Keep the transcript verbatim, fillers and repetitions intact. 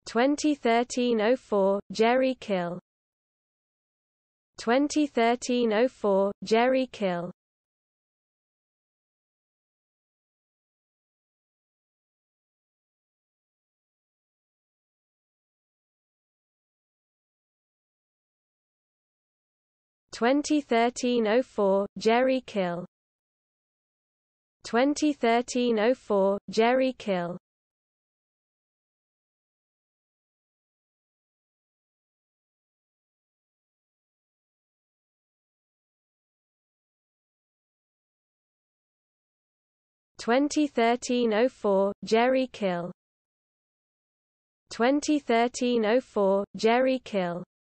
twenty thirteen oh four, JerryKill. twenty thirteen oh four, JerryKill. twenty thirteen oh four, JerryKill. twenty thirteen oh four, JerryKill. twenty thirteen oh four, JerryKill. twenty thirteen oh four, JerryKill.